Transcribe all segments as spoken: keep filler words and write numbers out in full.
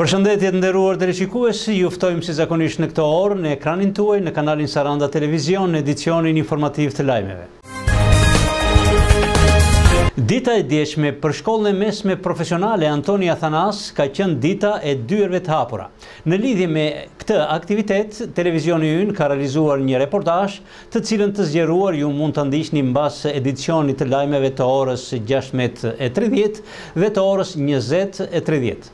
Përshëndetje të nderuar teleshikues, ju ftojmë si zakonisht në këtë orë në ekranin tuaj në kanalin Saranda Televizion në edicionin informativ të lajmeve. Dita e djeshme për shkollën e mesme profesionale Antoni Athanas ka qenë dita e dyerve të hapura. Në lidhje me këtë aktivitet, televizioni ynë ka realizuar një reportazh, të cilën të zgjeruar ju mund të ndiqni mbas edicionit të lajmeve të orës gjashtëdhjetë e tridhjetë dhe të orës njëzet e tridhjetë.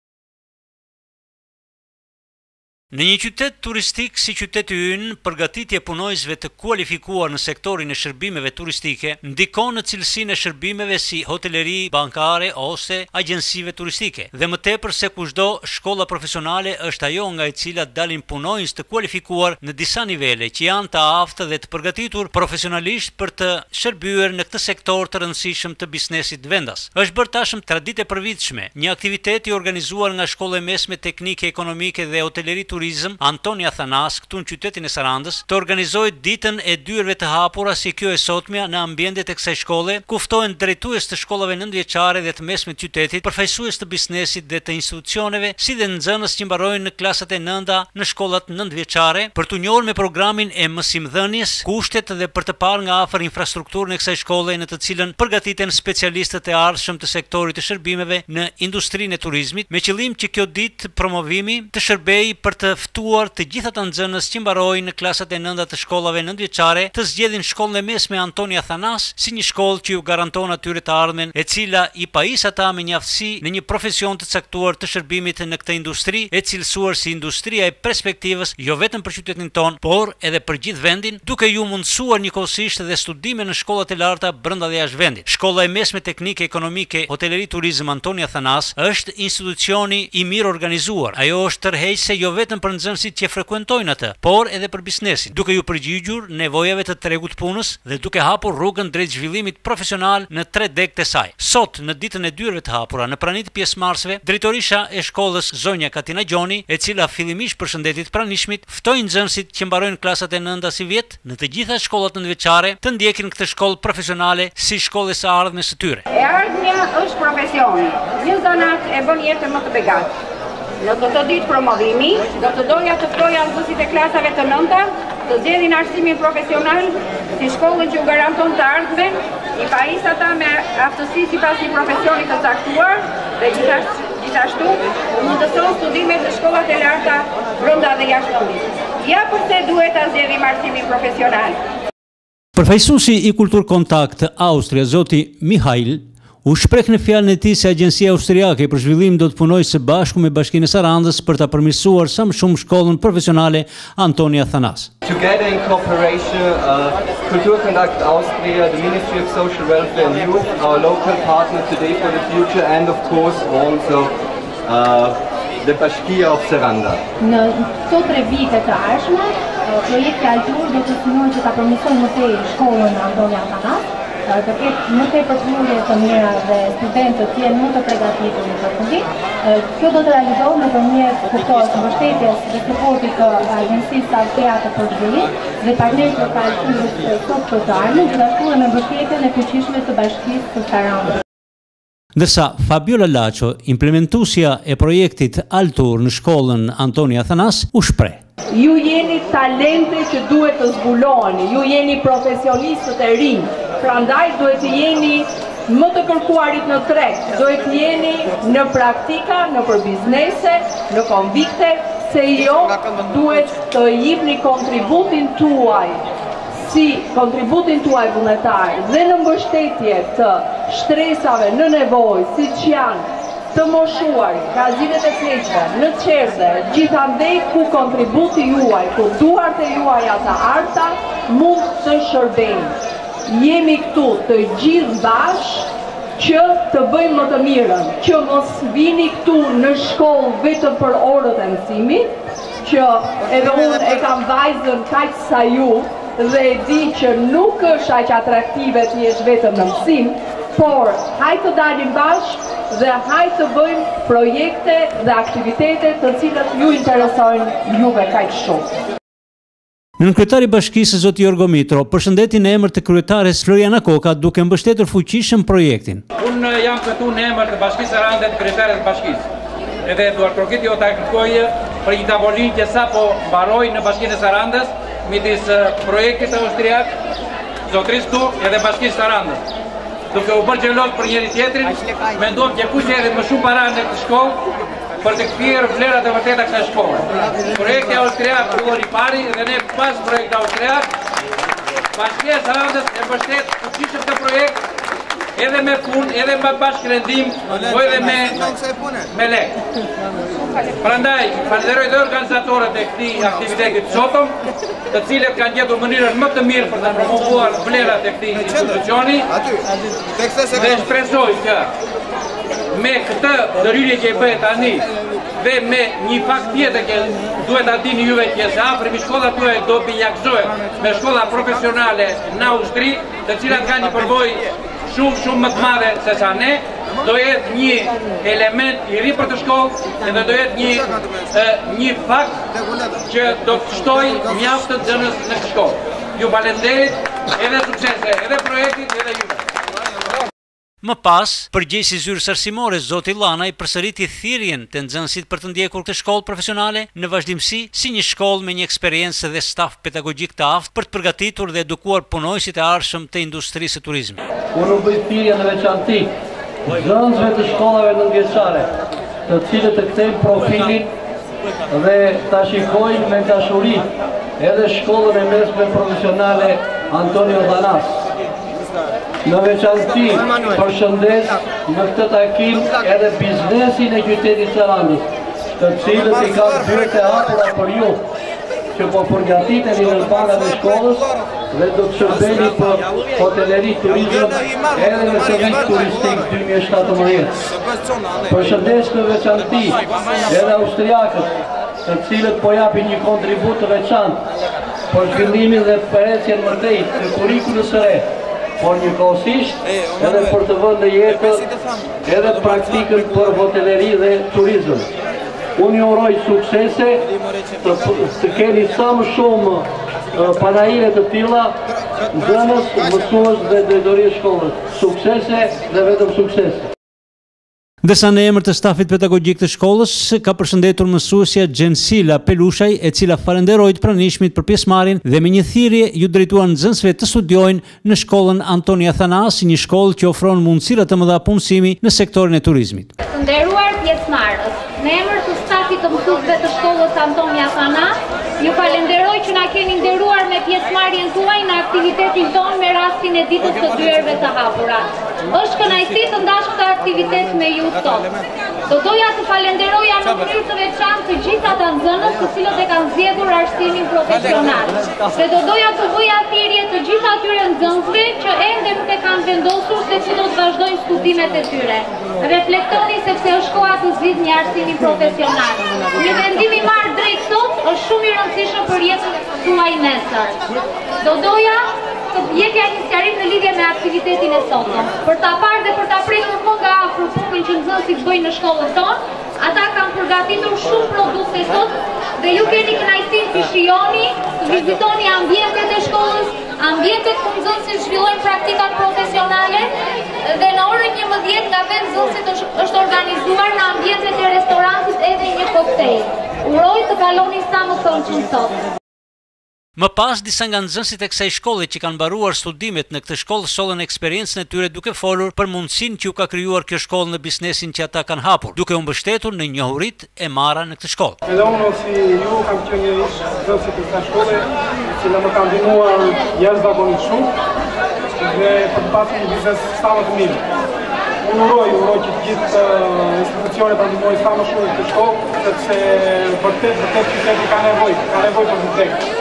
Në një qytet turistik si qyteti ynë, përgatitje punojësve të kualifikuar në sektorin e shërbimeve turistike ndikon në cilësinë e shërbimeve si hoteleri, bankare ose agjensive turistike. Dhe më tepër se kushdo, shkolla profesionale është ajo nga e cila dalin punojës të kualifikuar në disa nivele që janë të aftë dhe të përgatitur profesionalisht për të shërbyer në këtë sektor të rëndësishëm të biznesit vendas. Është bërë tashmë traditë e përvitshme një aktivitet i organizuar nga Shkolla e Mesme Teknike Ekonomike dhe Hoteleri Turizme Antoni Athanas këtu në qytetin e Sarandës të organizojë ditën e dyerve të hapura si kjo e sotmja në ambientet e kësaj shkolle, ku ftohen drejtues të shkollave nëntëvjeçare dhe të mesme të qytetit, përfaqësues të biznesit dhe të institucioneve, si dhe nxënës që mbarojnë në klasat e nënta në shkollat nëntëvjeçare, për t'u njohur me programin e mësimdhënies, kushtet dhe për të parë nga afër infrastrukturën e kësaj shkolle në të cilën përgatiten specialistët e ardhshëm të sektorit të shërbimeve në industrinë e turizmit, me qëllim që kjo ditë promovimi të shërbejë për të ftuar të gjitha të nxënës që mbarojnë në klasat e nënta të shkollave nëntëvjeçare të zgjedhin shkollën e mesme Antoni Athanas si një shkollë që ju garanton atyre të ardhmen, e cila i pajis ata me një aftësi në një profesion të caktuar të shërbimit në këtë industri, e cilësuar si industria e perspektivës jo vetëm për qytetin ton, por edhe për gjithë vendin, duke ju mundësuar njëkohësisht edhe studime në shkollat e larta brenda dhe jashtë vendit. Shkolla e Mesme Teknike Ekonomike Hoteleri Turizëm Antoni Athanas është institucioni i mirë organizuar. Ajo është tërheqëse jo vetëm për nxënësit që frekuentojnë atë, por edhe për biznesin, duke ju përgjigjur nevojave të tregut punës dhe duke hapur rrugën drejt zhvillimit profesional në tre degët e saj. Sot, në ditën e dyerve të hapura, në praninë të pjesëmarrësve, drejtorisha e shkollës Zonja Katina Gjoni, e cila fillimisht përshëndetit pranishmit, ftoi nxënësit që mbarojnë klasat e nënta si vjet në të gjitha shkollat nëntëvjeçare të ndjekin këtë shkollë profesionale si shkollë së ardhmes së tyre. E ardhmja është profesioni. Një zanat e bën jetën më të begatë. Në këtë ditë promovimi, do të doja të ftoja nxënësit e klasave të nënta të zgjedhin arsimin profesional si shkollën që u garanton të ardhmen, i pajis ata me aftësi sipas një profesioni të caktuar dhe gjithashtu gjithashtu u mundëson studimet në shkollat e larta brenda dhe jashtë vendit. Ja pse duhet ta zgjedhim arsimin profesional. Përfaqësuesi i Kultur Kontakt Austria, zoti Mihail, u shpreh në fjalën e tij se Agjencia Austriake për Zhvillim do të punojë së bashku me Bashkinë e Sarandës për ta përmirësuar sa më shumë shkollën profesionale Antoni Athanas. Together in cooperation, uh, Kulturkontakt Austria, the Ministry of Social Welfare and Youth, our local partner today for the future, and of course also uh, the Bashkia of Saranda. Në këto tre vite të ardhshme, projekti Altur do të synojë që ta përmirësojë më tej shkollën Antoni Athanas, të ketë më tepër përfundim të mira dhe studentët të jenë më të përgatitur në përfundim. Kjo do të realizohet nëpërmjet kuptohet mbështetjes dhe suportit të Agjencisë Austriake për Zhvillim dhe partnerëve të Alturit sot të ardhmen, gjithashtu edhe me mbështetjen e fuqishme të Bashkisë së Sarandës. Ndërsa Fabiola Laço, implementuesja e projektit Altur në shkollën Antoni Athanas, u shpreh. Ju jeni talente që duhet të zbuloheni, ju jeni profesionistët e rinj, prandaj duhet të jeni më të kërkuarit në treg, duhet të jeni në praktika, në për biznese, në konvikte, se jo duhet të jepni kontributin tuaj, si kontributin tuaj vullnetar dhe në mbështetje të shtresave në nevojë, siç janë të moshuar, gazinet e pleqve, në qerdhe, gjithandej ku kontributi juaj, ku duart e juaja të arta, mund të shërbejnë. Jemi këtu të gjithë bashkë që të bëjmë më të mirën, që mos vini këtu në shkollë vetëm për orët e mësimit, që edhe unë e kam vajzën kaq sa ju dhe e di që nuk është aq atraktive të jesh vetëm në mësim, por hajtë të dalim bashkë dhe hajtë të bëjmë projekte dhe aktivitete të cilët ju interesojnë juve kaq shumë. Nënkryetari i Bashkisë zoti Jorgo Mitro përshëndeti në emër të kryetares Floriana Koka duke mbështetur fuqishëm projektin. Unë jam këtu në emër të Bashkisë Sarandës, kryetares të Bashkisë. edhe Eduard Trokiti o ta kërkoj për një tavolinë që sapo mbaroi në Bashkinë e Sarandës midis projektit austriak, zotërisë këtu edhe Bashkisë Sarandës. Duke u bërë xhelog për njëri tjetrin, mendojmë që kush hedhë më shumë para në këtë shkollë për të kthyer vlerat e vërteta kësaj shkolle. Projekti austriak filloi pari dhe ne pas projektit austriak, Bashkia e Sarandës e mbështet fuqishëm këtë projekt edhe me punë, edhe me bashkërendim, po edhe me me lek. Prandaj, falenderoj dhe organizatorët e këtij aktiviteti të sotëm, të cilët kanë gjetur mënyrën më të mirë për të promovuar vlerat e këtij institucioni. Dhe shpresoj që me këtë ndërhyrje që i bëhet tani dhe me një fakt tjetër që duhet ta dini juve që së afërmi shkollat tuaja do binjakëzohen me shkolla profesionale në Austri, të cilat kanë një përvojë shumë shumë më të madhe se sa ne, do jetë një element i ri për të shkollë edhe do jetë një një fakt që do të shtoj mjaft të nxënës në këtë shkollë. Ju falenderit edhe suksese edhe projektit edhe juve. Më pas, përgjegjësi zyrës arsimore zoti Llanaj përsëriti thirrjen të nxënësit për të ndjekur këtë shkollë profesionale në vazhdimsi si një shkollë me një eksperiencë dhe staf pedagogjik të aftë për të përgatitur dhe edukuar punojësit e ardhshëm të industrisë së turizmit. Unë bëj thirrje në veçantë nxënësve të shkollave nëntëvjeçare, të cilët të kthejnë profilin dhe ta shikojnë me dashuri edhe shkollën e mesme profesionale Antonio Dhanas. Në veçantë përshëndes në këtë takim edhe biznesin e qytetit Sarandës, të cilët i kanë bërë të hapura për ju, që po përgatiteni në bankat e shkollës dhe do të shërbeni për hoteleri turizëm edhe në servic turistik dy mijë e shtatëmbëdhjetë. Përshëndes në veçantë edhe austriakët, të cilët po japin një kontribut të veçantë për zhvillimin dhe përhecjen më drejt të kurrikulës së re, por një kohësisht edhe për të vënë në jetë edhe praktikën për hoteleri dhe turizëm. Unë ju uroj suksese, të, të keni sa më shumë panajire të tilla, nxënës, mësues dhe drejtori shkollës. Suksese dhe vetëm suksese. Ndërsa në emër të stafit pedagogjik të shkollës, ka përshëndetur mësuesja Gjensila Pelushaj, e cila falenderoi të pranishmit për pjesëmarrjen dhe me një thirrje ju drejtuar nxënësve të studiojnë në shkollën Antonia Thanas, një shkollë që ofron mundësira të mëdha punësimi në sektorin e turizmit. Të nderuar pjesëmarrës, në emër të stafit të mësuesve të shkollës Antonia Thanas, ju falenderoj që na keni nderuar me pjesëmarrjen tuaj në aktivitetin tonë me rastin e ditës së dyerve të hapura. Është kënaqësi të ndash këtë aktivitet me ju sot. Do doja të falenderoja në mënyrë të veçantë të gjithë ata nxënës të cilët e kanë zgjedhur arsimin profesional. Dhe do doja të bëja thirrje të gjithë atyre nxënësve që ende nuk e kanë vendosur se si do të vazhdojnë studimet e tyre. Reflektoni sepse është koha të zgjidhni arsimin profesional. Një vendim i marrë drejt sot është shumë i rëndësishëm për jetën tuaj nesër. Do doja të jepja një sqarim në lidhje me aktivitetin e sotëm. Për ta parë dhe për ta prekur më nga afër punën që nxënësit bëjnë në shkollën tonë, ata kanë përgatitur shumë produkte sot dhe ju keni kënaqësinë të shijoni, të vizitoni ambientet e shkollës, ambientet ku nxënësit zhvillojnë praktikat profesionale dhe në orën njëmbëdhjetë nga vetë nxënësit është organizuar në ambientet e restorantit edhe një koktejl. Uroj të kaloni sa më këndshëm sot. Më pas, disa nga nxënësit e kësaj shkolle që kanë mbaruar studimet në këtë shkollë sollën eksperiencën e tyre duke folur për mundësinë që u ka krijuar kjo shkollë në biznesin që ata kanë hapur, duke u mbështetur në njohuritë e marra në këtë shkollë. Edhe unë si ju kam qenë një nxënës të kësaj shkolle, që më kanë ndihmuar jashtëzakonisht shumë dhe për të pasur një biznes sa më të mirë. Unë uroj, uroj që të gjithë institucionet të ndihmojnë sa më shumë këtë shkollë, sepse vërtet vërtet qyteti ka nevojë, ka nevojë për këtë.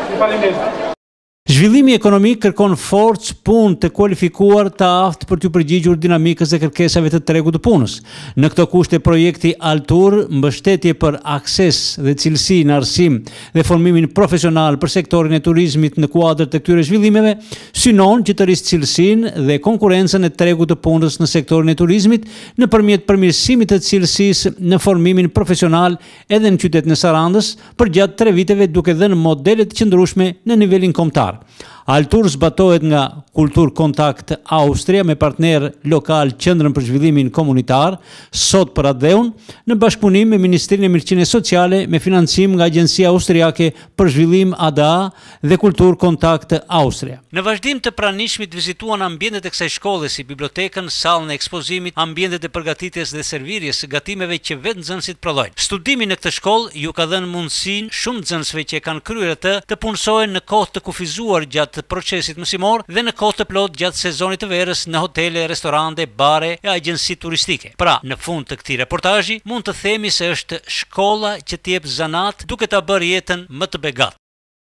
Zhvillimi ekonomik kërkon forcë punë të kualifikuar të aftë për të përgjigjur dinamikës dhe kërkesave të tregut të punës. Në këto kushte projekti Altur, mbështetje për akses dhe cilësi në arsim dhe formimin profesional për sektorin e turizmit në kuadër të këtyre zhvillimeve, synon që të rrisë cilësinë dhe konkurrencën e tregut të punës në sektorin e turizmit nëpërmjet përmirësimit të cilësisë në formimin profesional edhe në qytetin e Sarandës përgjatë tre viteve duke dhënë modele të qëndrueshme në nivelin kombëtar. Altur zbatohet nga Kultur Kontakt Austria me partner lokal Qendrën për Zhvillimin Komunitar, sot për atë dheun, në bashkëpunim me Ministrinë e Mirëqenies Sociale me financim nga Agjencia Austriake për Zhvillim A D A dhe Kultur Kontakt Austria. Në vazhdim të pranishmit vizituan ambientet e kësaj shkolle si bibliotekën, sallën e ekspozimit, ambientet e përgatitjes dhe servirjes së gatimeve që vetë nxënësit prodhojnë. Studimi në këtë shkollë ju ka dhënë mundësinë shumë nxënësve që kanë kryer atë të punësojnë në kohë të kufizuar gjatë procesit mësimor dhe në kohë të plot gjatë sezonit të verës në hotele, restorante, bare e agjensi turistike. Pra, në fund të këtij reportazhi mund të themi se është shkolla që t'jep zanat duke ta bërë jetën më të begatë.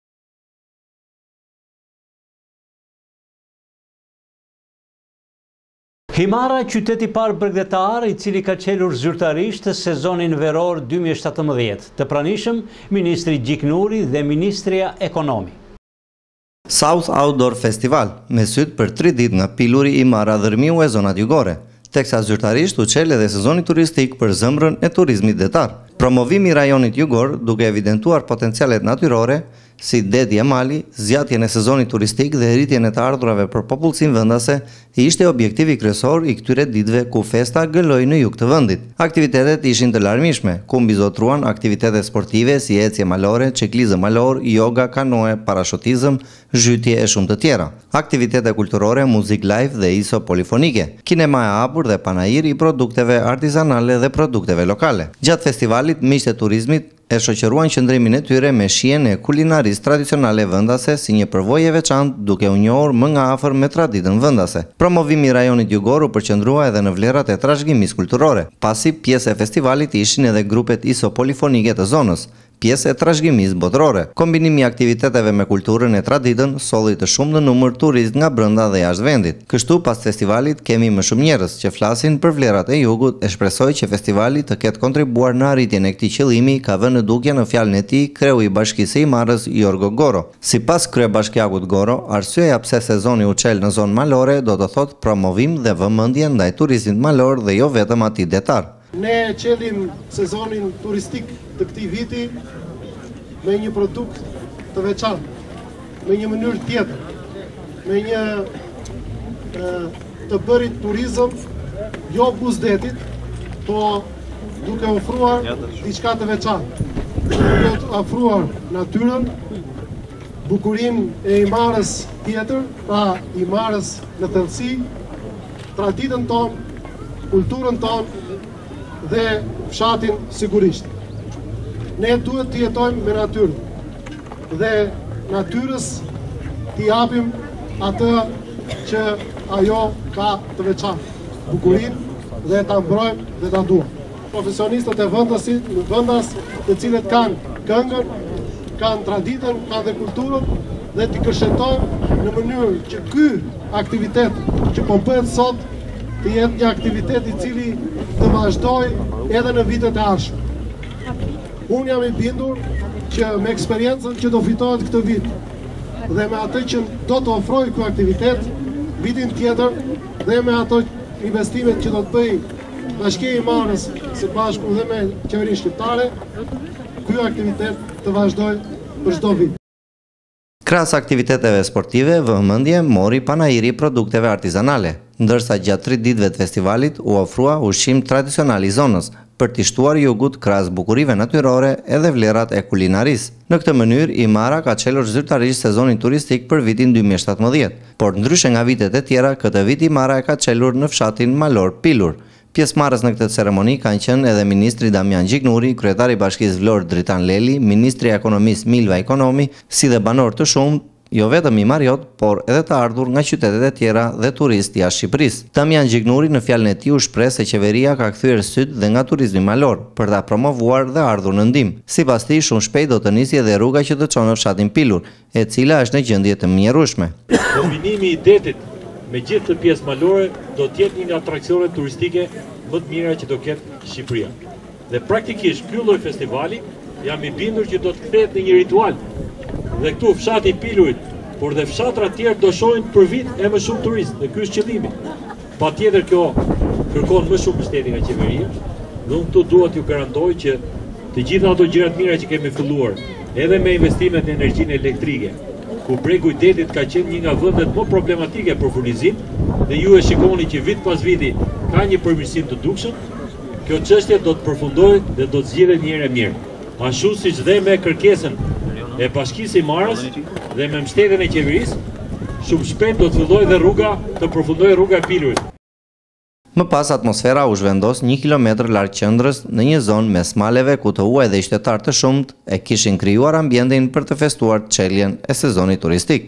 Himara, qyteti i parë bregdetar i cili ka qelur zyrtarisht sezonin veror dy mijë e shtatëmbëdhjetë, të pranishëm Ministri Gjiknuri dhe Ministria Ekonomi. South Outdoor Festival, me syt për tri ditë nga Piluri, Himara dhe Rmiu e zonat jugore, teksa zyrtarisht u qel edhe sezoni turistik për zëmrën e turizmit detar. Promovimi i rajonit jugor duke evidentuar potencialet natyrore, si deti e mali, zgjatjen e sezonit turistik dhe rritjen e të ardhurave për popullsinë vendase, ishte objektivi kryesor i këtyre ditëve ku festa gëlloi në jug të vendit. Aktivitetet ishin të larmishme, ku mbizotruan aktivitete sportive si ecje malore, ciklizëm malor, yoga, kanoe, parashutizëm, zhytje e shumë të tjera. Aktivitete kulturore, muzik live dhe iso polifonike, kinema e hapur dhe panajir i produkteve artizanale dhe produkteve lokale. Gjatë festivalit, miqtë e turizmit e shoqëruan qëndrimin e tyre me shijen e kulinarisë tradicionale vendase si një përvojë e veçantë duke u njohur më nga afër me traditën vendase. Promovimi i rajonit jugor u përqendrua edhe në vlerat e trashëgimisë kulturore, pasi pjesë e festivalit ishin edhe grupet iso polifonike të zonës, pjesë e trashëgimisë botërore. Kombinimi i aktiviteteve me kulturën e traditën solli të shumë në numër turistë nga brenda dhe jashtë vendit. Kështu pas festivalit kemi më shumë njerëz që flasin për vlerat e jugut e shpresoj që festivali të ketë kontribuar në arritjen e këtij qëllimi, ka vënë në dukje në fjalën e tij kreu i bashkisë së Himarës Jorgo Goro. Sipas kryebashkiakut Goro, arsyeja pse sezoni u çel në zonë malore do të thotë promovim dhe vëmendje ndaj turizmit malor dhe jo vetëm atij detar. Ne qelim sezonin turistik të këtij viti me një produkt të veçantë, me një mënyrë tjetër, me një e, të bërit turizëm jo buzdetit, po duke ofruar diçka të veçantë, duke ofruar natyrën, bukurinë e Himarës tjetër, pra Himarës në thellësi, traditën tonë, kulturën tonë, dhe fshatin sigurisht. Ne duhet të jetojmë me natyrën dhe natyrës t'i japim atë që ajo ka të veçantë, bukurinë dhe ta mbrojmë dhe ta duam. Profesionistët e vendasit, në vendas të cilët kanë këngën, kanë traditën, kanë dhe kulturën dhe t'i kërshetojmë në mënyrë që ky aktivitet që po bëhet sot të jetë një aktivitet i cili të vazhdoj edhe në vitet e ardhshme. Unë jam i bindur që me eksperiencën që do fitohet këtë vit dhe me atë që do të ofroj ky aktivitet vitin tjetër dhe me ato investimet që do të bëj Bashkia e Himarës së bashku dhe me qeverinë shqiptare, ky aktivitet të vazhdoj për çdo vit. Krahas aktiviteteve sportive, vëmendje mori panajiri produkteve artizanale, ndërsa gjatë tri ditëve të festivalit u ofrua ushqim tradicional i zonës, për t'i shtuar jugut krahas bukurive natyrore edhe vlerat e kulinarisë. Në këtë mënyrë, Himara ka çelur zyrtarisht sezonin turistik për vitin dy mijë e shtatëmbëdhjetë, por ndryshe nga vitet e tjera, këtë vit Himara e ka çelur në fshatin malor Pilur. Pjesëmarrës në këtë ceremoni kanë qenë edhe Ministri Damian Gjiknuri, kryetari i Bashkisë Vlorë Dritan Leli, Ministri i Ekonomisë Milva Ekonomi, si dhe banorë të shumtë, jo vetëm himariot, por edhe të ardhur nga qytetet e tjera dhe turistë jashtë Shqipërisë. Damian Gjiknuri në fjalën e tij u shpreh se qeveria ka kthyer syt dhe nga turizmi malor për ta promovuar dhe ardhur në ndihmë. Sipas tij, shumë shpejt do të nisë edhe rruga që të çon në fshatin Pilur, e cila është në gjendje të mjerueshme. Kombinimi i detit me gjithë të pjesë malore do të jetë një nga atraksionet turistike më të mira që do ketë Shqipëria. Dhe praktikisht ky lloj festivali jam i bindur që do të kthehet në një ritual. Dhe këtu fshati i Pilurit, por dhe fshatra të tjerë do shohin për vit e më shumë turistë, dhe ky është qëllimi. Patjetër kjo kërkon më shumë mbështetje nga qeveria, dhe unë këtu dua t'ju garantoj që të gjitha ato gjëra të mira që kemi filluar, edhe me investimet në energjinë elektrike, ku bregu i detit ka qenë një nga vendet më problematike për furnizim, dhe ju e shikoni që vit pas viti ka një përmirësim të dukshëm. Kjo çështje do të përfundohet dhe do të zgjidhet një herë e mirë. Ashtu siç dhe me kërkesën e Bashkisë së Marrës dhe me mbështetjen e qeverisë, shumë shpejt do të fillojë dhe rruga të përfundojë rruga e Pilurit. Më pas atmosfera u zhvendos një kilometër larg qendrës në një zonë mes maleve ku të huaj dhe qytetarë të shumt e kishin krijuar ambientin për të festuar çeljen e sezonit turistik.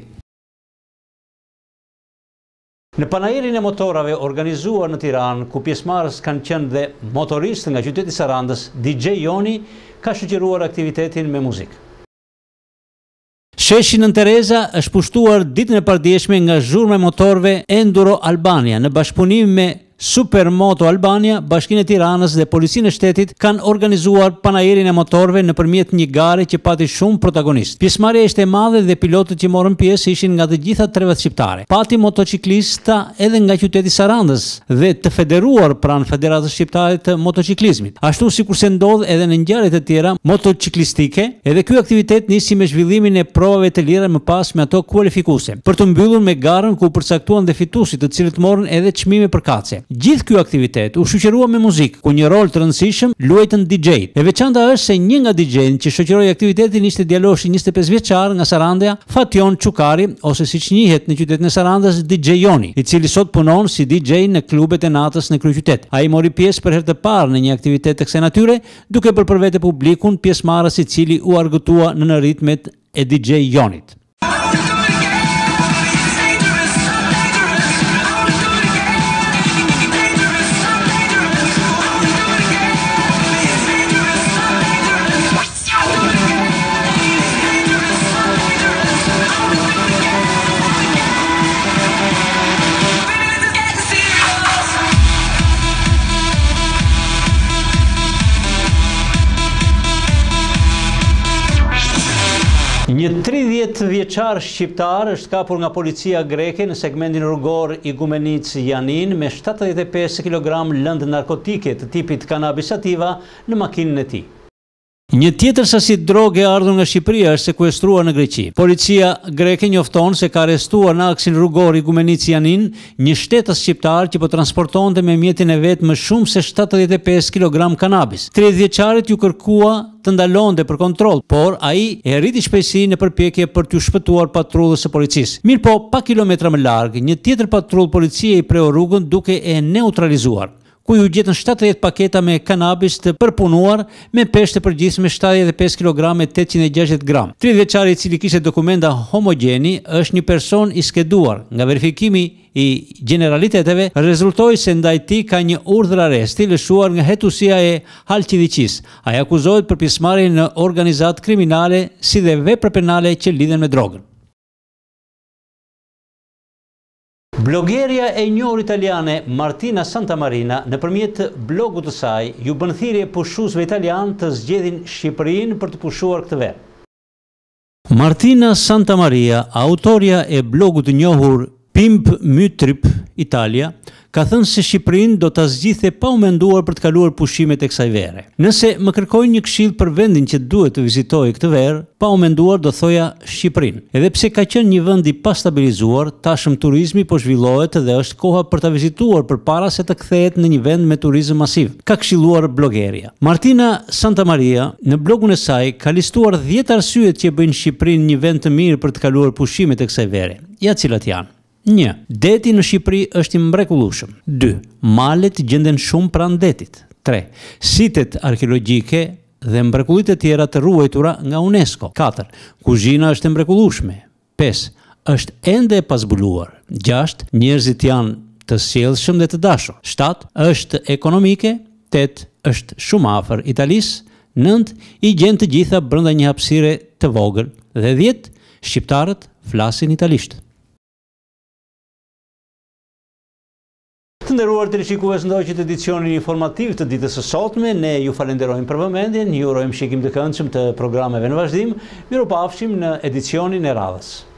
Në panairin e motorave organizuar në Tiranë, ku pjesëmarrës kanë qenë dhe motoristë nga qyteti i Sarandës, D J Joni ka shoqëruar aktivitetin me muzikë. Sheshi Nën Tereza është pushtuar ditën e pardjeshme nga zhurma e motorëve Enduro Albania në bashkëpunim me Supermoto Albania, Bashkinë e Tiranës dhe Policinë e Shtetit kanë organizuar panairin e motorëve nëpërmjet një gare që pati shumë protagonistë. Pjesëmarrja ishte e madhe dhe pilotët që morën pjesë ishin nga të gjitha trevet shqiptare. Pati motociklista edhe nga qyteti i Sarandës dhe të federuar pranë Federatës Shqiptare të Motociklizmit. Ashtu sikurse ndodh edhe në ngjarje të tjera motociklistike, edhe ky aktivitet nisi me zhvillimin e provave të lira më pas me ato kualifikuese, për të mbyllur me garën ku përcaktuan dhe fituesit, të cilët morën edhe çmime përkatëse. Gjithë ky aktivitet u shoqërua me muzikë, ku një rol të rëndësishëm luajtën D J-t. E veçanta është se një nga D J-t që shoqëroi aktivitetin ishte djaloshi njëzet e pesë vjeçar nga Sarandja, Fation Çukari, ose siç njihet në qytetin e Sarandës, D J Joni, i cili sot punon si D J në klubet e natës në kryeqytet. Ai mori pjesë për herë të parë në një aktivitet të kësaj natyre, duke bërë për vete publikun pjesëmarrës i cili u argëtua në ritmet e D J Jonit. Një tridhjetë vjeçar shqiptar është kapur nga policia greke në segmentin rrugor Igumenic Janin me shtatëdhjetë e pesë kilogram lëndë narkotike të tipit cannabis sativa në makinën e tij. Një tjetër sasi droge e ardhur nga Shqipëria është sekuestruar në Greqi. Policia greke njofton se ka arrestuar në aksin rrugor Igumenic Janin një shtetës shqiptar që po transportonte me mjetin e vet më shumë se shtatëdhjetë e pesë kilogram kanabis. tridhjetë vjeçarit ju kërkua të ndalonte për kontroll, por ai e rriti shpejtësinë në përpjekje për t'u shpëtuar patrullës së policisë. Mirë po, pa kilometra më larg, një tjetër patrull policie i preu rrugën duke e neutralizuar, ku ju gjetën shtatëdhjetë paketa me kanabis të përpunuar me peshë të përgjithshme shtatëdhjetë e pesë kilogram e tetëqind e gjashtëdhjetë gram. tridhjetë vjeçari i cili kishte dokumenta homogjeni është një person i skeduar. Nga verifikimi i generaliteteve rezultoi se ndaj tij ka një urdhër arresti lëshuar nga hetuesia e Halqidiqisë. Ai akuzohet për pjesëmarrje në organizatë kriminale si dhe vepra penale që lidhen me drogën. Blogerja e njohur italiane Martina Santamarina nëpërmjet blogut të saj ju bën thirrje pushuesve italian të zgjedhin Shqipërinë për të pushuar këtë verë. Martina Santamaria, autoria e blogut të njohur Pimp My Trip Italia, ka thënë se Shqipërinë do ta zgjidhte pa u menduar për të kaluar pushimet e kësaj vere. Nëse më kërkojnë një këshill për vendin që duhet të vizitoj këtë verë, pa u menduar do thoja Shqipërinë. Edhe pse ka qenë një vend i pastabilizuar, tashëm turizmi po zhvillohet dhe është koha për ta vizituar përpara se të kthehet në një vend me turizëm masiv, ka këshilluar blogeria. Martina Santamaria në blogun e saj ka listuar dhjetë arsyet që bëjnë Shqipërinë një vend të mirë për të kaluar pushimet e kësaj vere. Ja cilat janë. një. Deti në Shqipëri është i mrekullueshëm. dy. Malet gjenden shumë pranë detit. tre. Sitet arkeologjike dhe mrekullitë e tjera të ruajtura nga UNESCO. katër. Kuzhina është e mrekullueshme. pesë. Është ende e pazbuluar. gjashtë. Njerëzit janë të sjellshëm dhe të dashur. shtatë. Është ekonomike. tetë. Është shumë afër Italisë. nëntë. I gjen të gjitha brenda një hapësire të vogël. Dhe dhjetë. Shqiptarët flasin italisht. Të nderuar teleshikues, ndoqët edicionin informativ të ditës së sotme, ne ju falenderojmë për vëmendjen, ju urojmë shikim të këndshëm të programeve në vazhdim. Mirupafshim në edicionin e radhës.